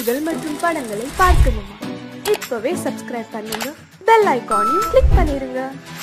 நிகழ்ச்சிகள் மற்றும் படங்களை பார்க்கணுமா? இப்பவே சப்ஸ்கிரைப் பண்ணுங்க, பெல் ஐகானையும் கிளிக் பண்ணிருங்க.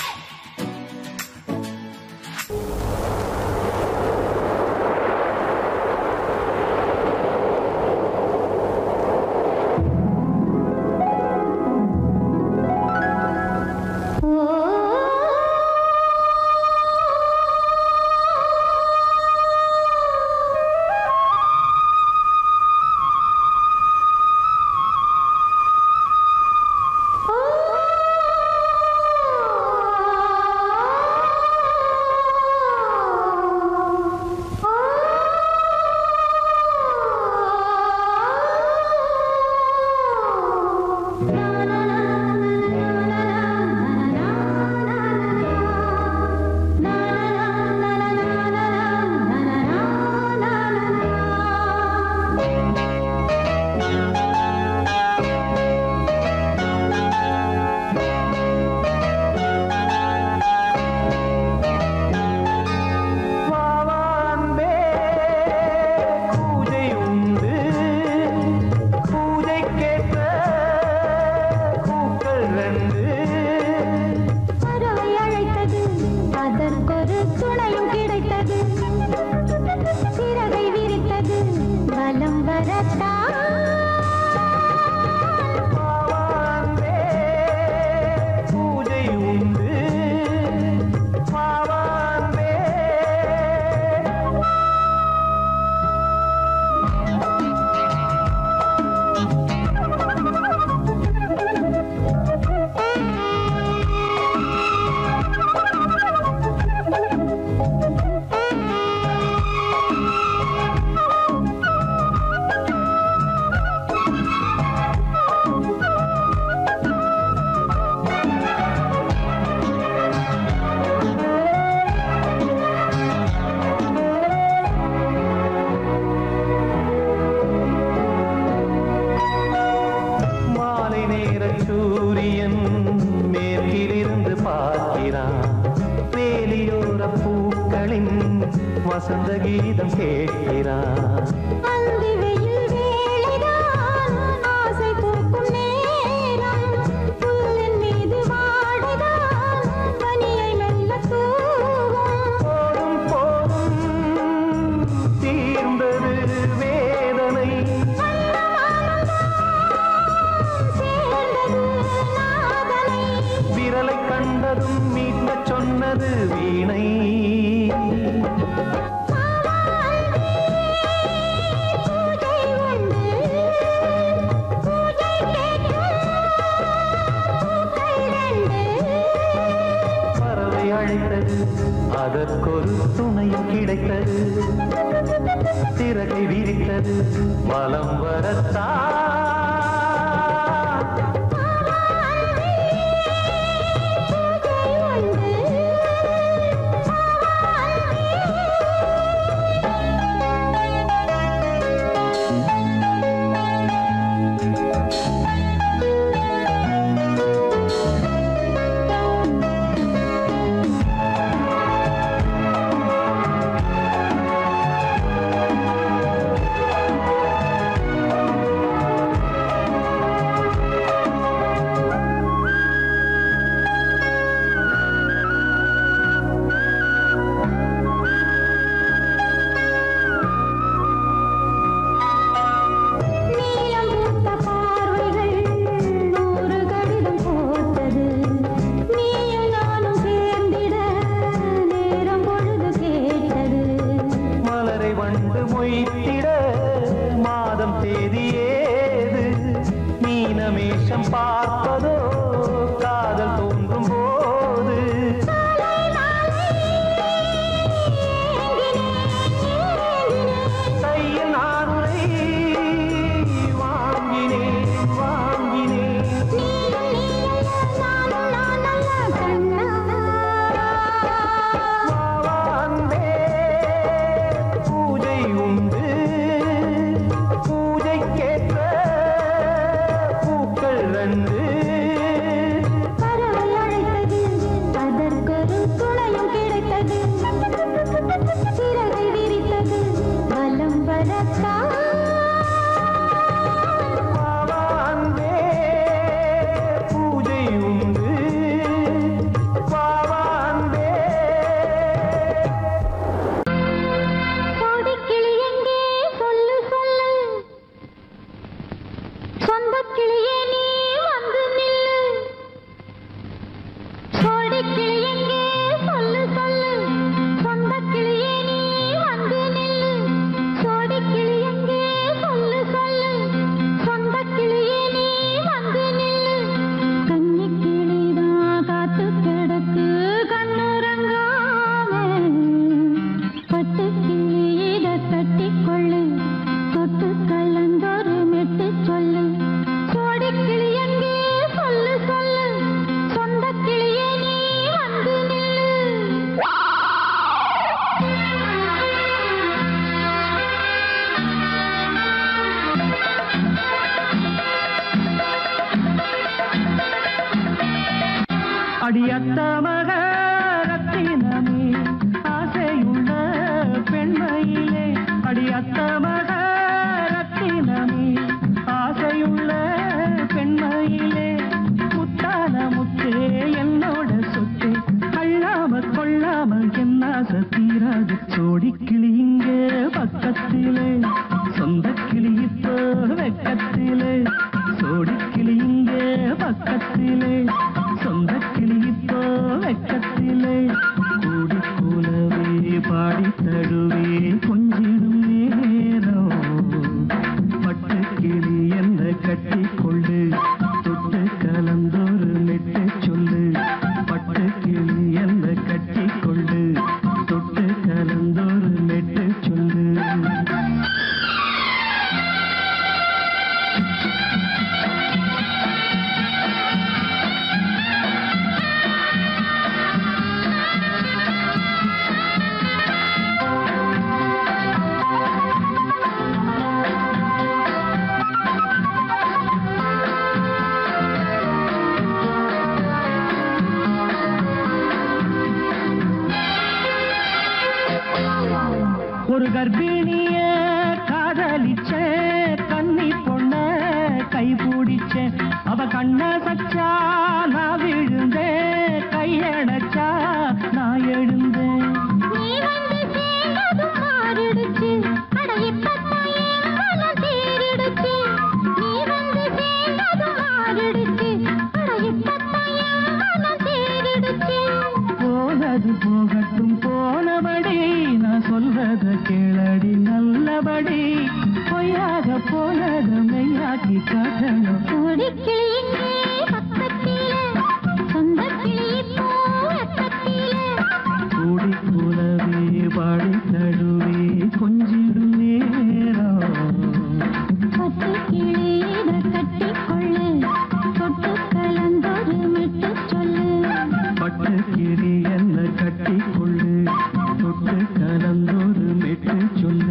வசந்த கீதம் கேட்கிறான். அந்தி வெயில் வேளைதான் ஆசை பூக்கும் நேரம், புல்லின் மீது வாடைதான் பனியை மெல்ல தூவும். போதும் போதும் தீர்ந்தது வேதனை, சேர்ந்தது நாதனை, விரலை கண்டதும் மீட்கச் சொன்னது வீணை. அதற்கொரு துணையும் கிடைத்தது, சிறகை விரித்தது வலம் வரத்தான். மாதம் தேதியேது மீனமேஷம் பார்ப்பதோ காதல் தோன்றும் போது, கையில் நானுரை வாங்கினேன் வாங்கினேன். பூஜை உண்டு, பூஜைக்கேற்ற பூக்கள் ரெண்டு. பறவை அழைத்தது, அதற்கொரு துணையும் கிடைத்தது, சிறகை விரித்தது வலம் வரத்தான். அடியத்த மக ரத்தினமே ஆசையுள்ள பெண்மையிலே அடியத்த மக ரத்தினமே ஆசையுள்ள பெண்மையிலே முத்தான முத்தே என்னோட சொத்து அள்ளாம கொள்ளாம என்ன தீராது சோடிக்கிளி இங்கே பக்கத்திலே சொந்த கிளி இப்போ வெக்கத்திலே சோடிக்கிளி இங்கே பக்கத்திலே சொந்த கிளி இப்போ வெக்கத்திலே கூடி கூலவே பாடி தடுவே கொஞ்சிடும் நேரம் பட்டு கிளி என்ன கட்டி கொண்டு தொட்டு கலந்தொரு மெட்டு சொல்லு பட்டு கிளி என்ன கட்டி கொண்டு தொட்டு கலந்தொரு மெட்டு சொல்லு ஒரு கர்ப்பிணிய காதலிச்ச கன்னி பொண்ண கைபிடிச்ச அவ கண்ண சச்சா நான் விழுந்தேன் கையடைச்சா நான் எழுந்தேன் நீ வந்து சேர்ந்ததும் மாறிடுச்சு அட இப்பத்தான் என் மனம் தேறிடுச்சு நீ வந்து சேர்ந்ததும் மாறிடுச்சு அட இப்பத்தான் என் மனம் தேறிடுச்சு போனது போகட்டும் போனபடி நான் சொல்றத கேளடி நல்லபடி பொய்யாக போனது மெய்யாக்கி காட்டணும் கோடிக்கிளி இங்கே பக்கத்திலே சொந்த கிளி இப்போ வெக்கத்திலே கூடி கூலவே பாடி தடுவே கொஞ்சிடும் நேரம் பட்டு கிளியிட கட்டிக்கொள்ளு தொட்டு கலந்தொரு மெட்டு சொல்லு பட்டு கிளி என்ன கட்டி கொள்ளு தொட்டு கலந்தொரு மெட்டு சொல்லு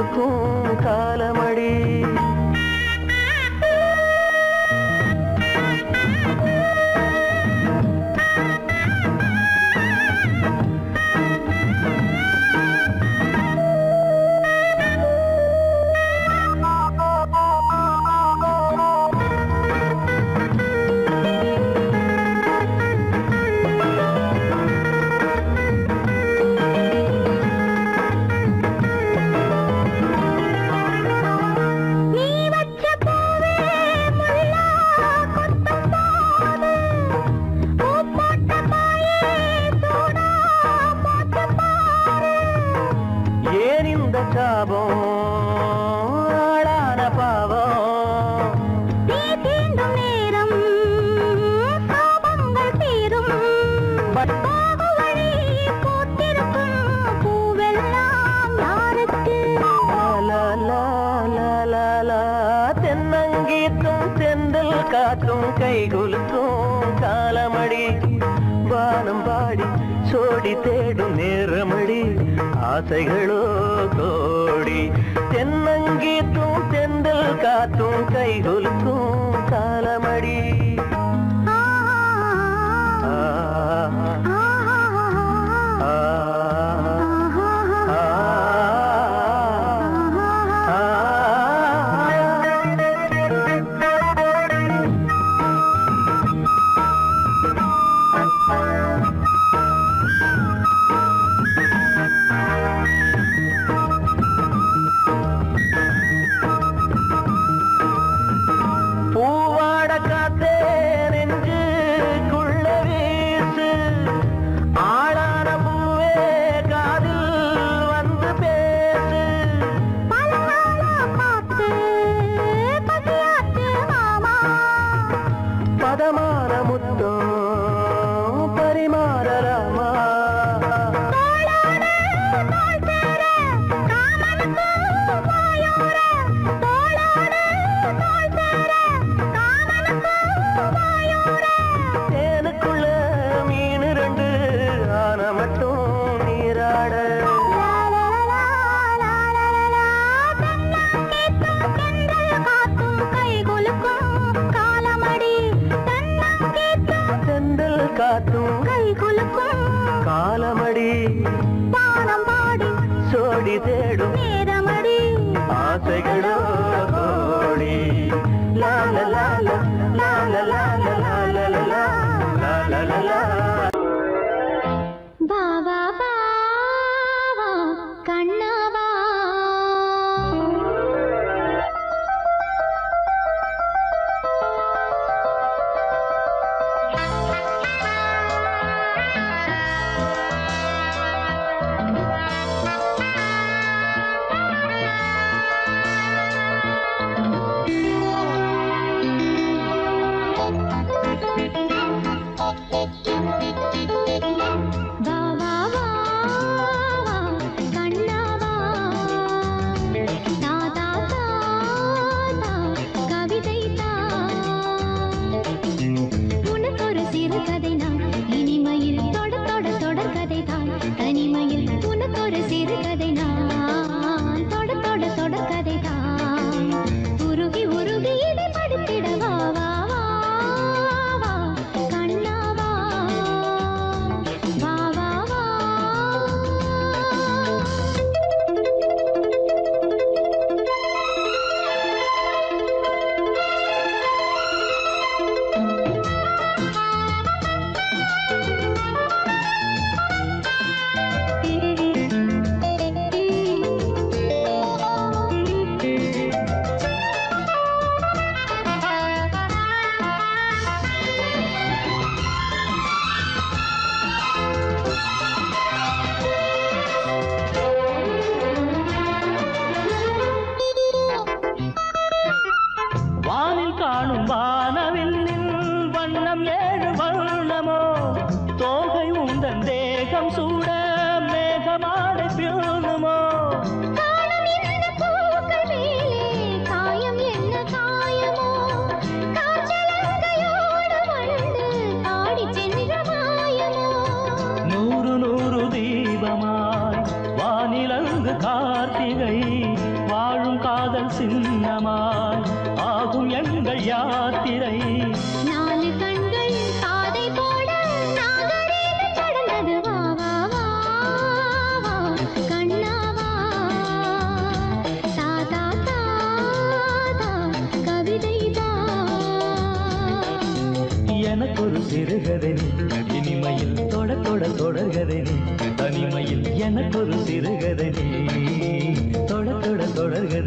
கொலுக்கும் காலமடி. காற்றும் கைகுலுக்கும் காலமடி. வானம் பாடி சோடி தேடும் நேரமடி. ஆசைகளோ கோடி. தென்னங்கீத்தும் தென்றல் காற்றும் கைகுலுக்கும் காலமடி. காலமடி. பானம் பாடி சோடி தேடும் நேரமடி. ஆசைகளோ கோடி. லால லால லால லால லால லால லால. பாவா பாவா கண்ணவா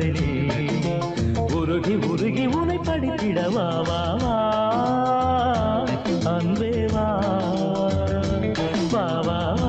சிறுகதை நீ உருகி உருகி உனை படித்திடவா வா வா அன்பே வா வா வா வா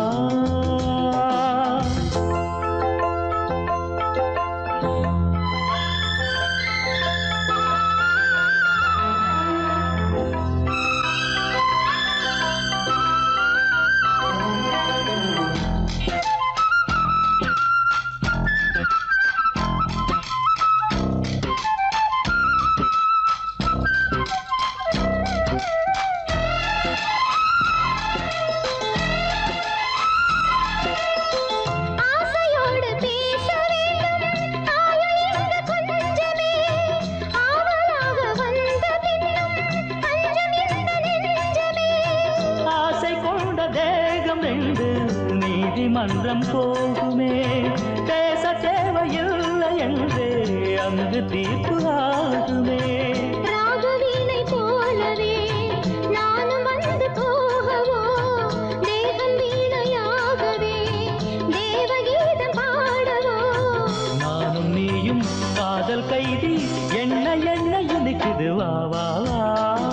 மன்றம் போகுமே பேச தேவையில்லை என்றே அங்கு தீர்ப்பு ஆகுமே ராகவீணை போலவே நானும் வந்து போகவோ தேவன் வீணையாகவே தேவகீதம் பாடவோ நானும் நீயும் காதல் கைதி என்ன என்ன இனிக்குது வா வா வா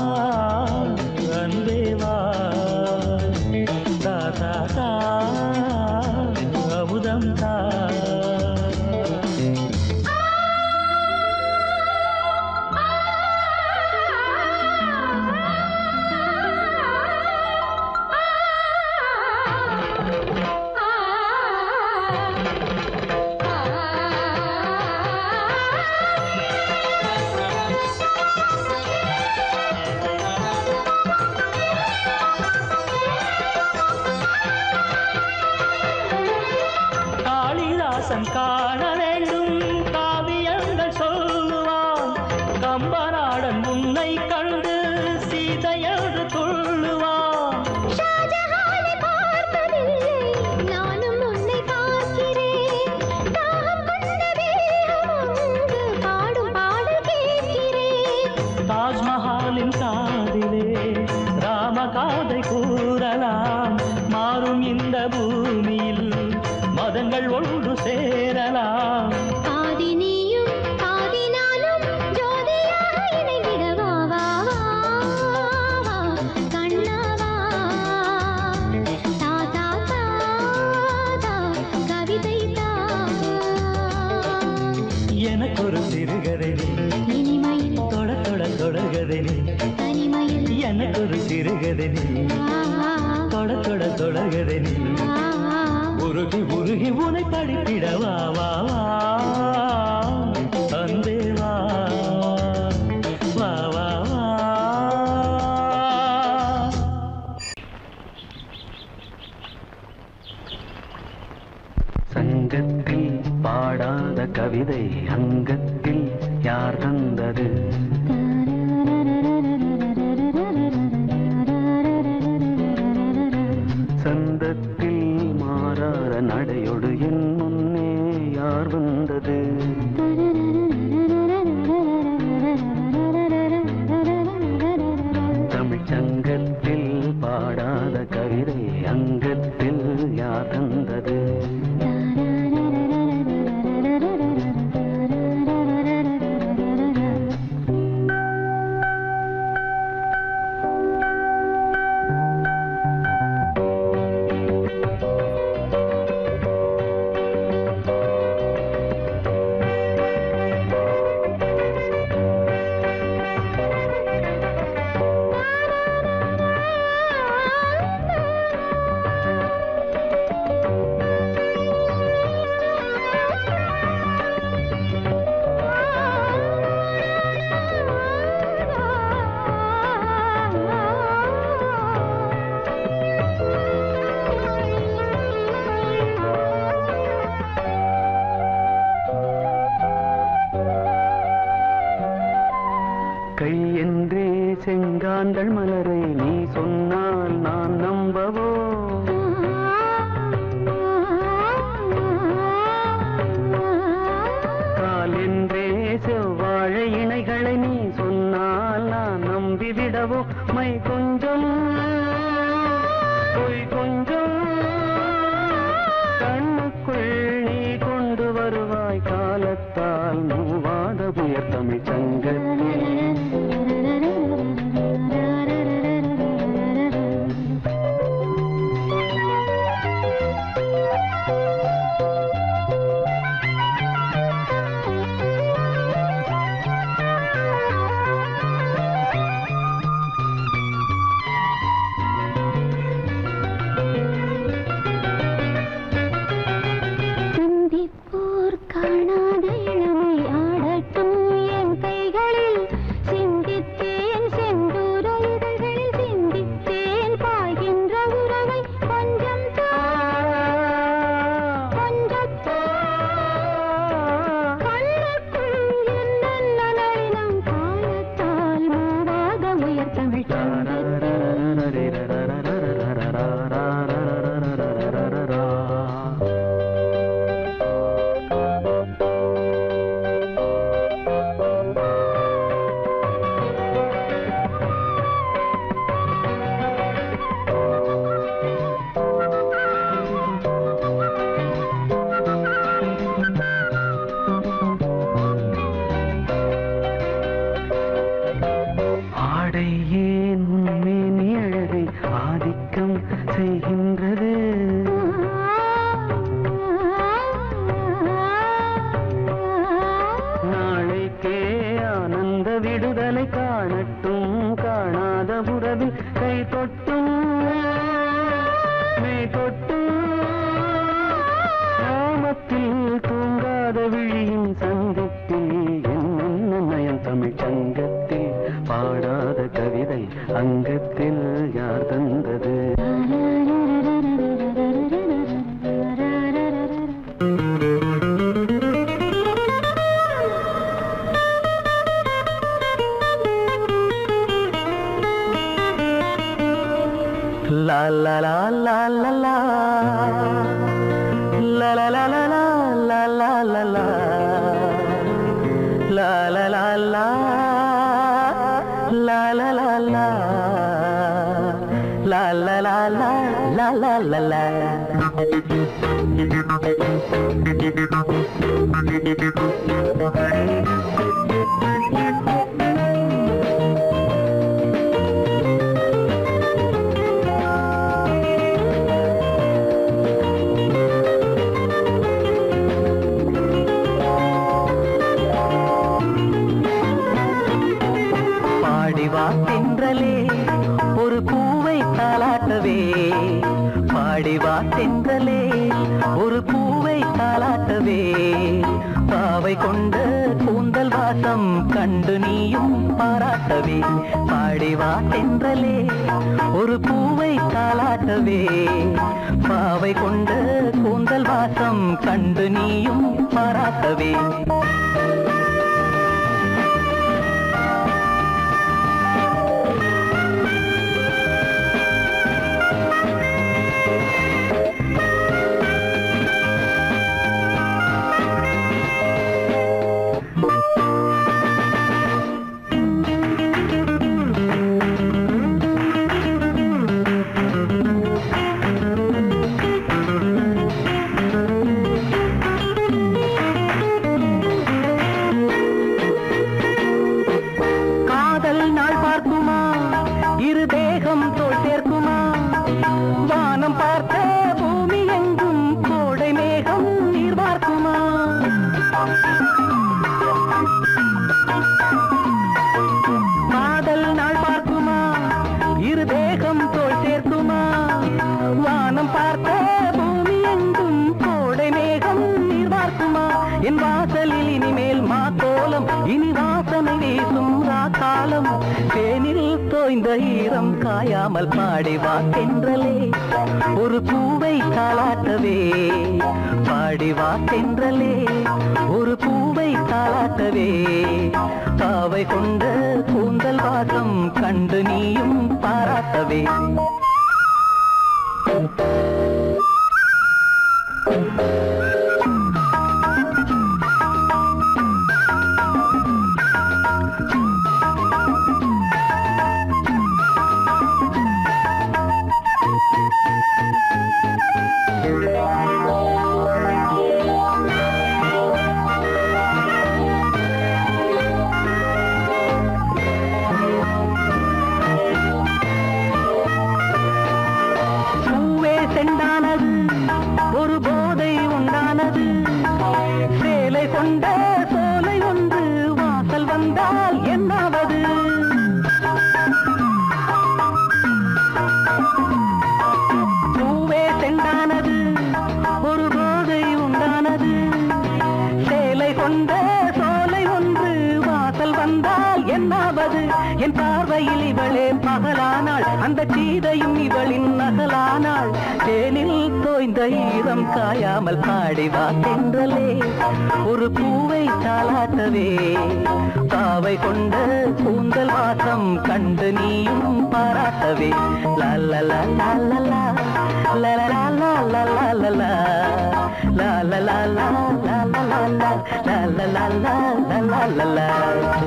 அன்பே வா தா தா தா அமுதம் தா காண வேண்டும் காவியங்கள் சொல்லுவான் கம்பநாடன் உன்னை கண்டு சீதையது துள்ளுவான் ஷாஜஹானை பார்த்ததில்லை நானும் உன்னை பார்க்கிறேன் தாகம் கொண்ட வேகம் அங்கு பாடும் பாடல் கேட்கிறேன் தாஜ்மஹாலின் காதிலே ராமகாதை கூறலாம் மாறும் இந்த பூமியில் மதங்கள் ஒன்று சேரலாம் பாதி நீயும் பாதி நானும் ஜோதியாக இணைந்திடவா வா வா கண்ணவா தா தா தா தா கவிதை தா எனக்கொரு சிறுகதை நீ இனிமையில் தொட தொட தொடர்கதை நீ தனிமையில் எனக்கொரு சிறுகதை நீ தொட தொட தொடர்கதை நீ உருகி உருகி உனை படித்திடவா வா வா அன்பே வா வா வா வா சங்கத்தில் பாடாத கவிதை அங்கத்தில் யார் தந்தது சந்தத்தில் மாறாத நடையொடு என் முன்னே யார் வந்தது தமிழ்ச் சங்கத்தில் பாடாத கவிதை அங்கத்தில் யார் தந்தது செங்காந்தள் மலரை நீ சொன்னால் நான் நம்பவோ கால் என்றே செவ்வாழை இணைகளை நீ சொன்னால் நான் நம்பிவிடவோ மை கொஞ்சம் பொய் கொஞ்சம் கண்ணுக்குள் நீ கொண்டு வருவாய் காலத்தா யார்தந்தால் மூவாத உயர் தமிழ் சங்கத்தில் கொண்ட சோலை ஒன்று வாசல் வந்தால் என்னாவது என் பார்வையில் இவளே பகலானாள் அந்த சீதையும் இவளின் நகலானாள் தேனில் தோய்ந்த ஈரம் காயாமல் பாடிவா தென்றலே ஒரு பூவை தாளாட்டவே பாவை கொண்ட கூந்தல் வாசம் கண்டு நீயும் பாராட்டவே லா லா லா லா லா லா லா லா லா லா லா லா la la la la la la la la la la la la la la la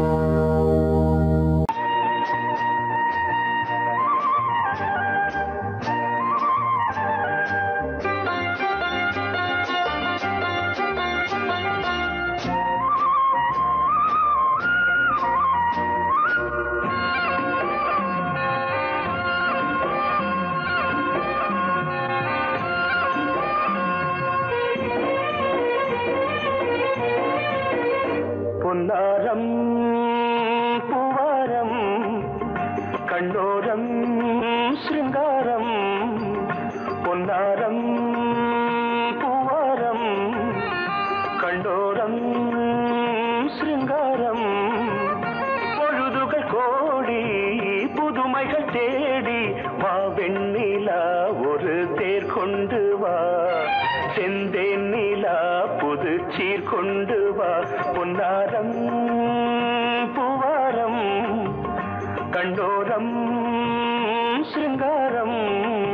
பொன்னாரம் பூவாரம் கண்ணோரம் சிருங்காரம் பொன்னாரம் பூவாரம் கண்ணோரம் சிருங்காரம் பொழுதுகள் கோடி புதுமைகள் தேடி வா வெண்ணிலா ஒரு தேர் கொண்டு வா செந்தேன் நிலா புது சீர் கொண்டு வா பொன்னாரம் பூவாரம் கண்டோரம் சிருங்காரம்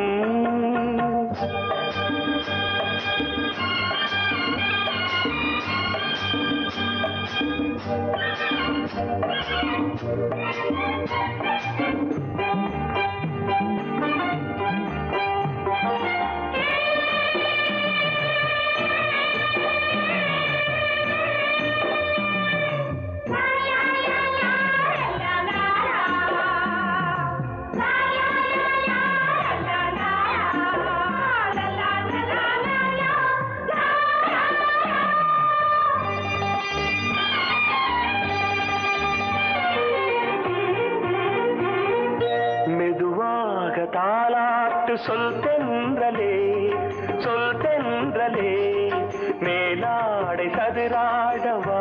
தாலாட்டு சொல் தென்றலே மேலாடை சதுராட வா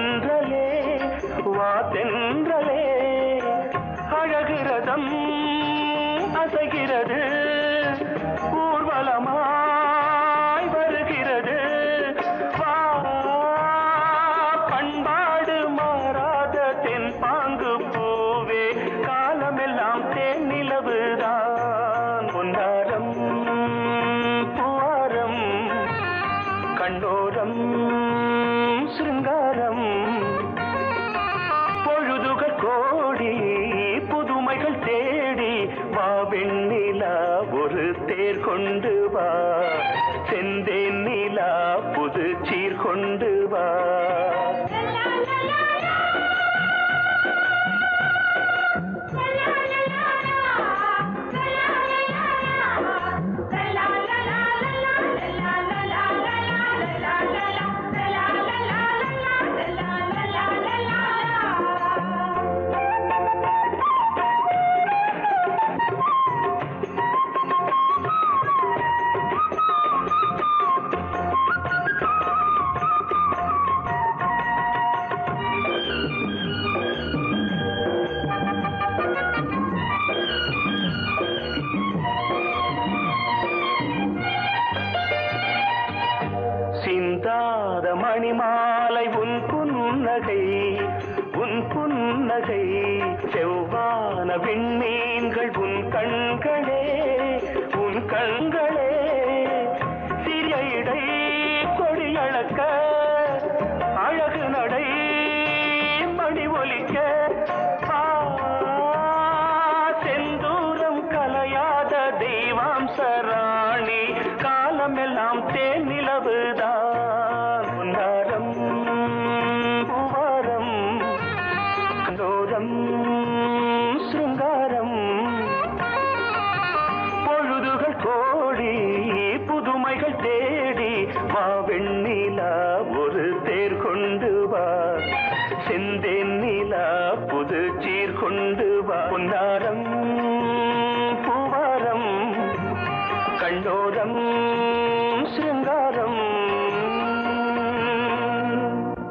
தென்றலே அழகிறதம் அசைகிறது ஊர்வலமாய் வருகிறது வா பண்பாடு மாறாத தென் பாங்கு பூவே காலமெல்லாம் தேன் நிலவுதான் பொன்னாரம் பூவாரம் கண்டோரம் சிருங்காரம் பொழுதுகள் கோடி புதுமைகள் தேடி வா வெண்ணிலா ஒரு தேர் கொண்டு வா செந்தேன் நிலா புது சீர் கொண்டு வா சிந்தாத மணிமாலை உன் புன்னகை செவ்வான விண்மீன்கள் உன் கண்களே சிறிய இடை கொடியளக்க அழகு நடை மணி ஒலிக்க செந்தூரம் கலையாத தெய்வாம்சராணி காலமெல்லாம் தேன் நிலவுதான் பொன்னாரம் பூவாரம் கண்டோரம் சிருங்காரம் பொழுதுகள் கோடி புதுமைகள் தேடி வா வெண்ணிலா ஒரு தேர் கொண்டு வா செந்தேன் நிலா புது சீர் கொண்டு வா பொன்னாரம் பூவாரம் கண்டோரம் சிருங்காரம்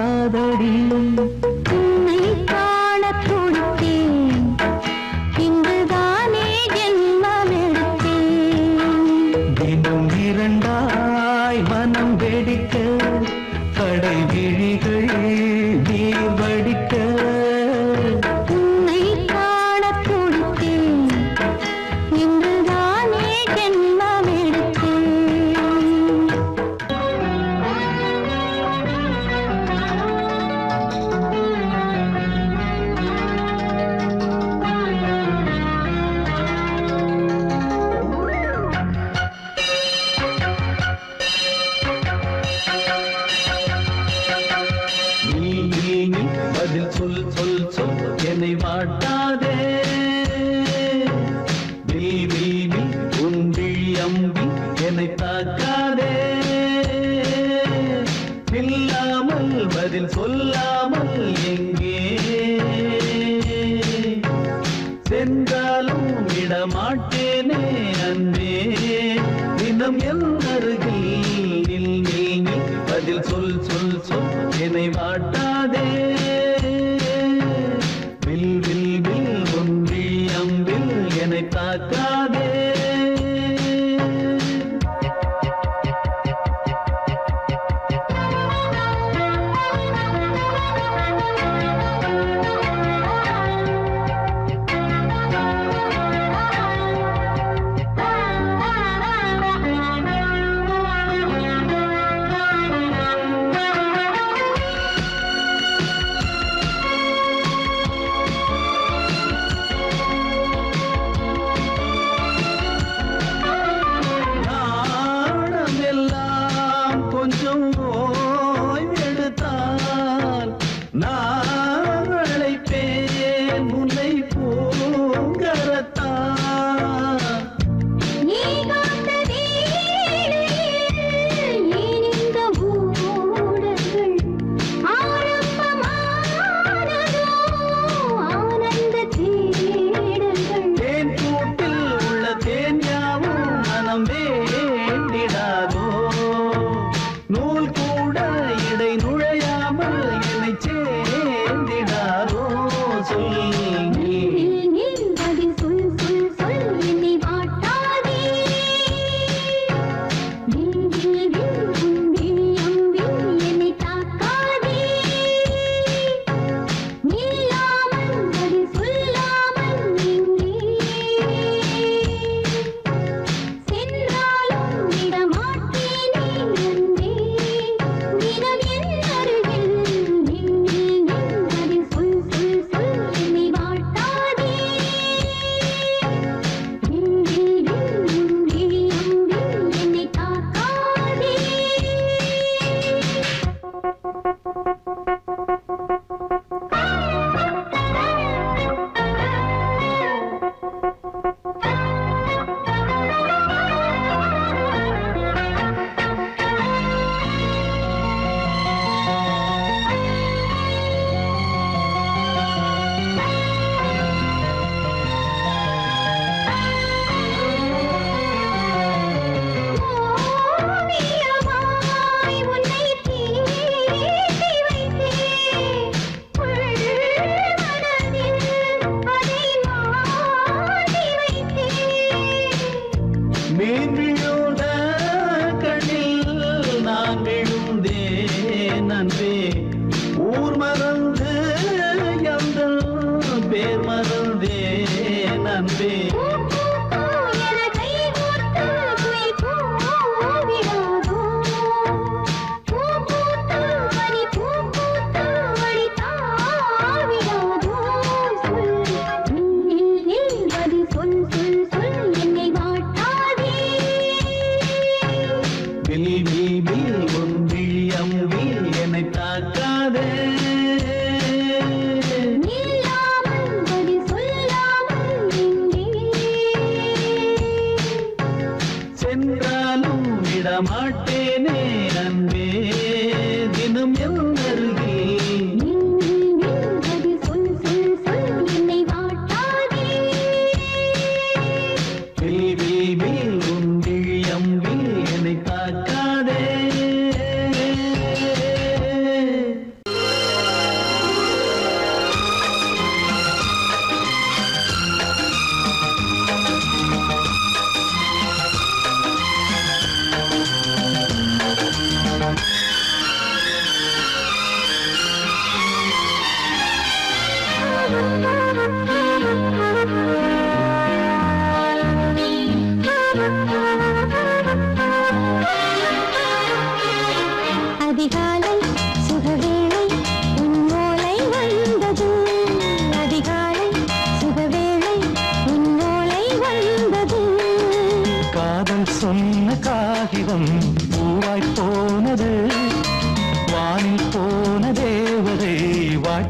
காதடி உன்னை காணத் துடித்தேன் இன்றுதானே ஜென்மமெடுத்தேன் தினம் இரண்டாய் மனம் வெடிக்க கடை விழிகள் நீர் வடிக்க உன்னை காணத் துடித்தேன் இன்றுதானே ஜென்மமெடுத்தேன் நீ பதில் சொல் சொல் சொல் என்னை வாட்டாதே நீ உன் விழி அம்பி என்னை தாக்காதே இல்லாமல் பதில் சொல்லாமல் எங்கே சென்றாலும் விடமாட்டேனே அன்பே தினம் என் அருகில் நில் நில் நில் பதில் சொல் சொல் சொல் என்னை வாட்டாதே வில் வில் வில் ஒன்றி அம்பில் என்னை தாக்காதே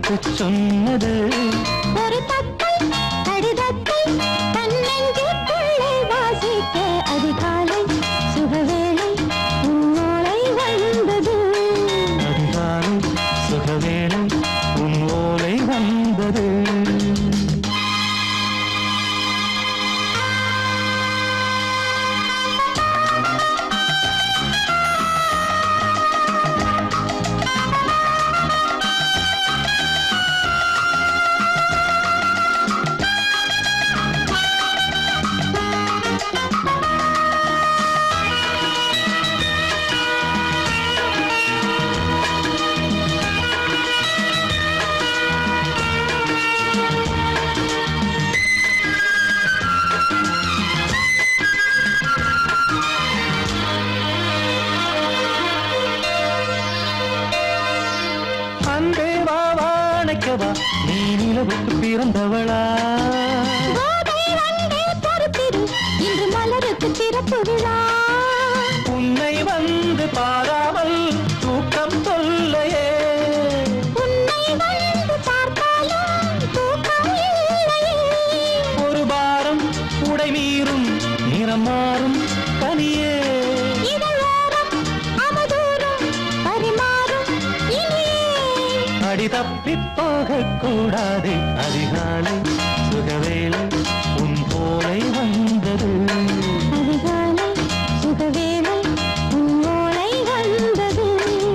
வாழ்த்து சொன்னது ஒரு தத்தை கடிதத்தை தன்னெஞ்சுக்குள்ளே வாசிக்க அதிகாலை சுகவேளை உன்னோலை வந்தது. அதிகாலை சுகவேளை உன் ஓலை வந்தது. நீ நிலவுக்கு பிறந்தவளா? இன்று மலருக்கு திறப்பு விழா. உன்னை வந்து பாராமல் தூக்கம் சொல்லையே. உன்னை வந்து பார்த்தாலும் தூக்கம் இல்லையே. ஒரு பாரம் உடை மீறும் நிறம் மாறும் கனியே. அடி தப்பி போகக்கூடாது. அதிகாலை சுகவேளை உன் போலை வந்தது. அதிகாலை சுகவேளை உன் ஓலை வந்தது.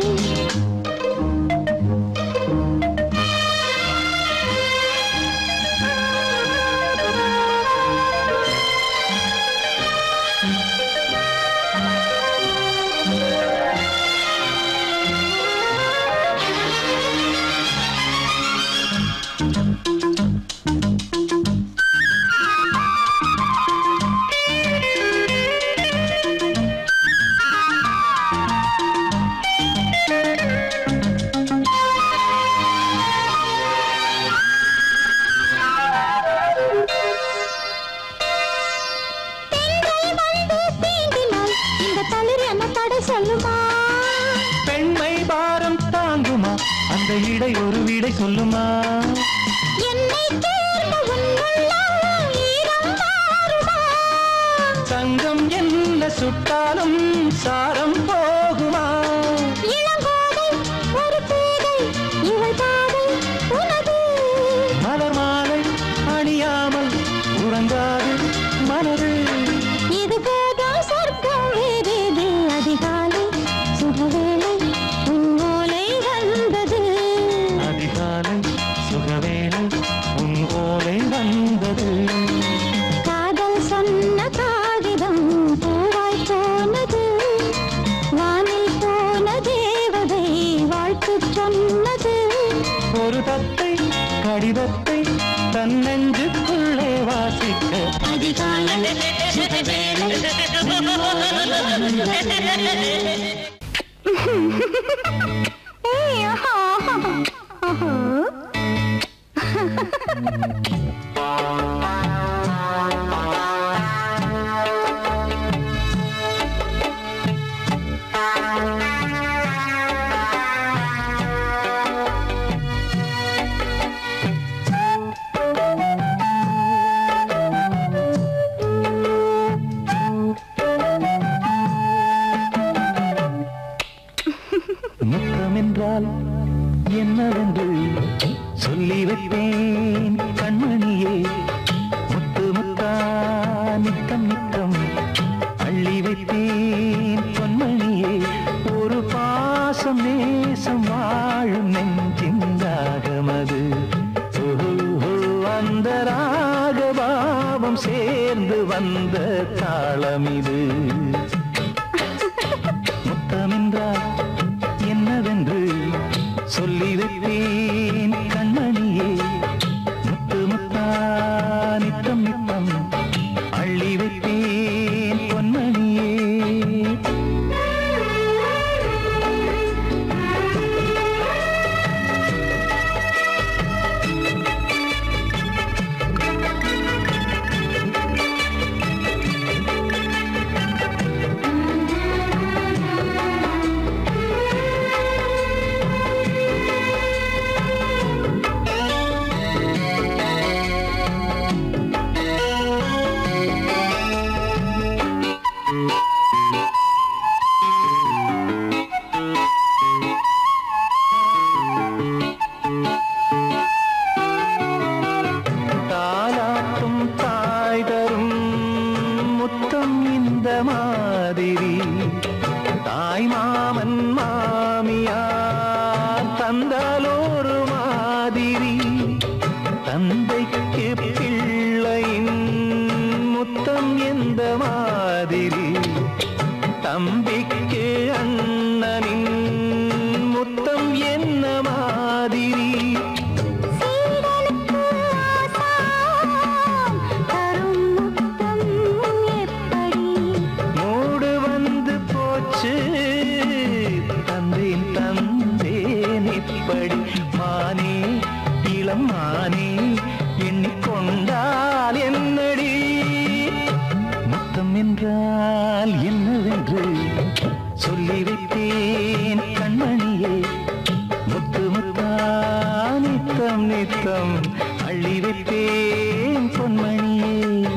பெண்மை பாரம் தாங்குமா? அந்த இடை ஒரு விடை சொல்லுமா? சங்கம் என்ன சுட்டாலும் சாரம் போகுமா? மலர் மாலை அணியாமல் உறங்காது மனது. இது போதும் சொர்க்கம் வேறேது. அதிகாலை சுகவேளை உன் ஓலை வந்தது. அதிகாலை சுகவேளை உன் ஓலை வந்தது. காதல் சொன்ன காகிதம் பூவாய் போனது. வானில் போன தேவதை வாழ்த்து சொன்னது. ஒரு தத்தை கடிதத்தை தன்னெஞ்சுக்குள்ளே வாசிக்க அதிகாலை சுகவேளை உன் ஓலை வந்தது. முத்தம் என்றால் என்னவென்று சொல்லி வைப்பேன் கண்மணியே. முத்து முத்தா நித்தம் நித்தம் அள்ளி வைப்பேன் பொன்மணியே. ஒரு பாசம் நேசம் வாழும் நெஞ்சின் ராகமது. அந்த ராகபாவம் சேர்ந்து வந்த தாளமிது. முத்தமென்றால் என்னவென்று சொல்லி வைப்பேன் கண்மணியே. முத்து முத்தா நித்தம் நித்தம் அள்ளி வைப்பேன் பொன்மணியே. தந்தால் ஒரு மாதிரி தந்தைக்கு பிள்ளையின் முத்தம் எந்த மாதிரி தம்பிக்கு அண்ணனின் முத்தம் என்ன மாதிரி மூடு வந்து போச்சு தந்தேன் தந்தேன் இப்படி மானே இளம் மானே எண்ணிக்கொண்டால் என்னடி முத்தம் என்றால் என்னவென்று சொல்லி வைத்தேன் கண்மணியே முத்து முத்தா நித்தம் நித்தம் அள்ளி வைத்தேன் பொன்மணியே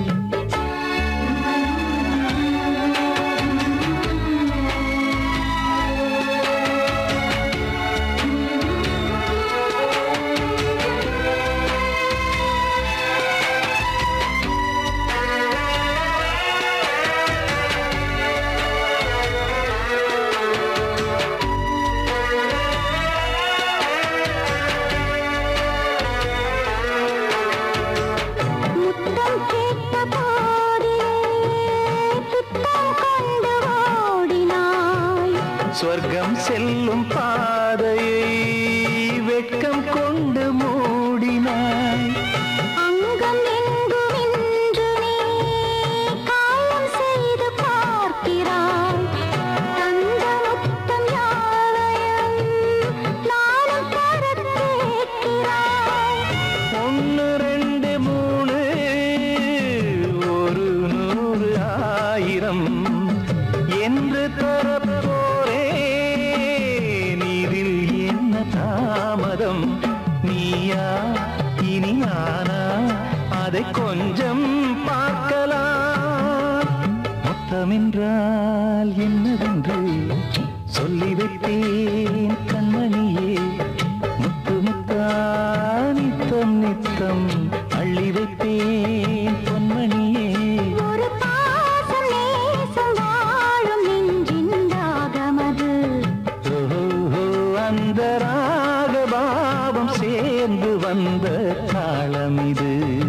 சொர்க்கம் செல்லும் பாதையை வெட்கம் கொண்டு மூடினாய் அங்கம் எங்குமென்று நீ காயம் செய்து பார்க்கிறாய் தந்த முத்தம் யாவையும் நானும் தர கேட்கிறாய் 1 2 3 ஒரு 100 1000 என்று தரப்போரே நீரில் என்ன தாமதம் நீயா இனி நானா அதை கொஞ்சம் பார்க்கலாம் முத்தமென்றால் என்னவென்று சொல்லி வைத்தேன் கண்மணியே முத்து முத்தா நித்தம் நித்தம் அள்ளி வைத்தேன் பொன்மணியே ஒரு பாசம் நேசம் வாழும் நெஞ்சின் ராகமது ஓஹோ அந்த ராகபாவம் சேர்ந்து வந்த தாளம் இது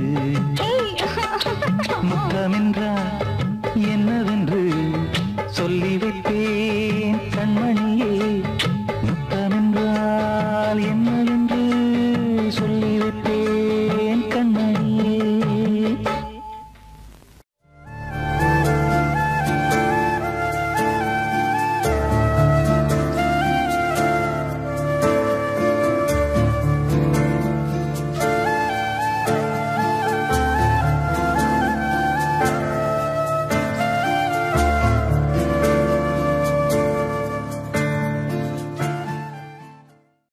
முத்தமென்றால் என்னவென்று சொல்லி வைத்தேன் கண்மணியே முத்தமென்றால் என்னவென்று சொல்லி வைத்தேன்